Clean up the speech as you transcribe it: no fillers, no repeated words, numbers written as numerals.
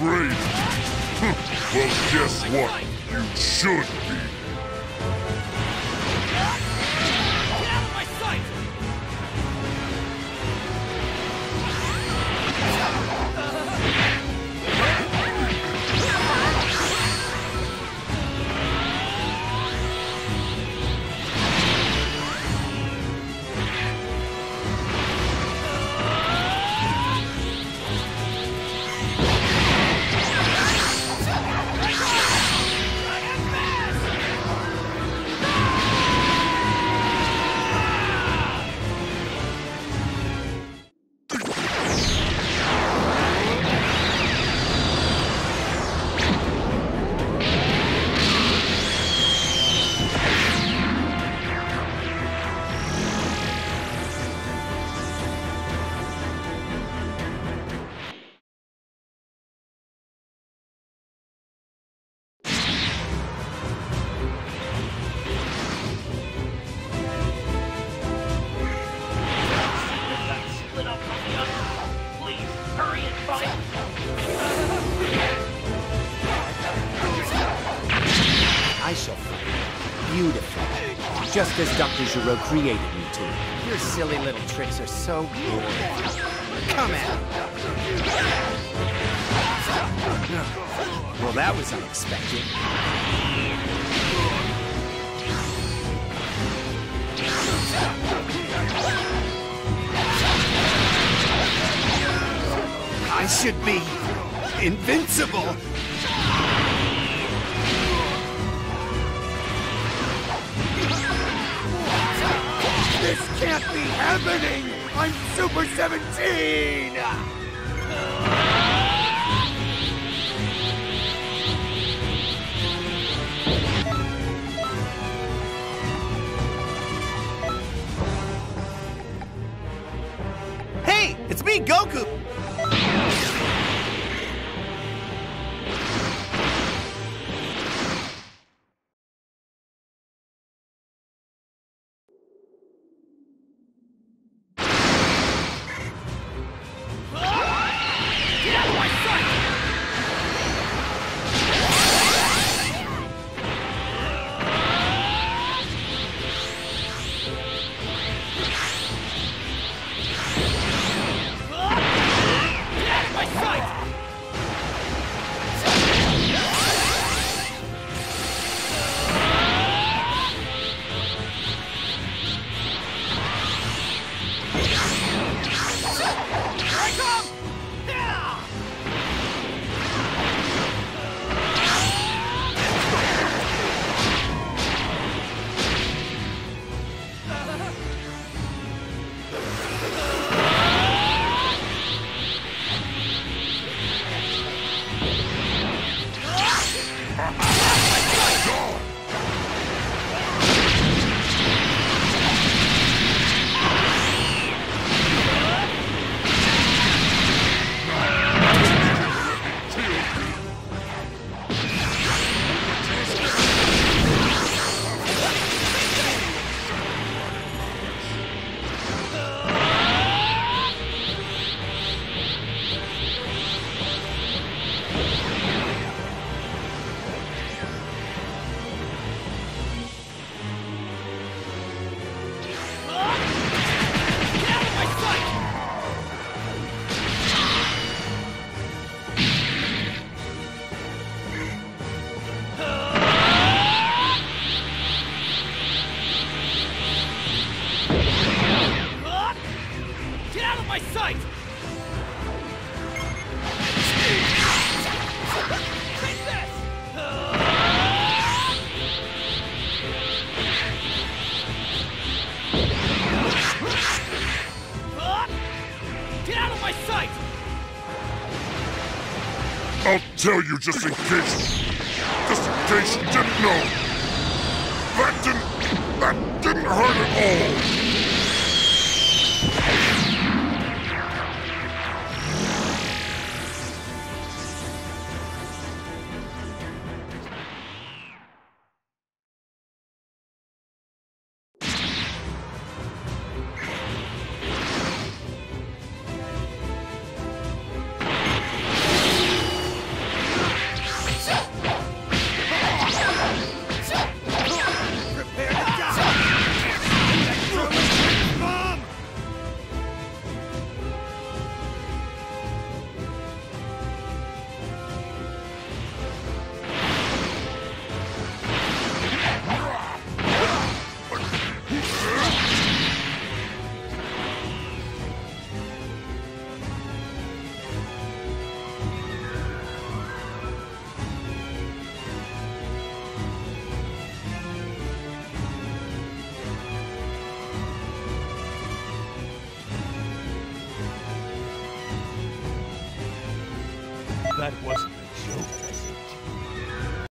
afraid? Well, guess what? You should be. Get out of my sight! I shall fight beautifully, just as Dr. Gero created me to. Your silly little tricks are so boring. Come at me. Well, that was unexpected. I should be invincible. This can't be happening! I'm Super 17! Hey! It's me, Goku! I'll tell you just in case you didn't know. That didn't hurt at all. That wasn't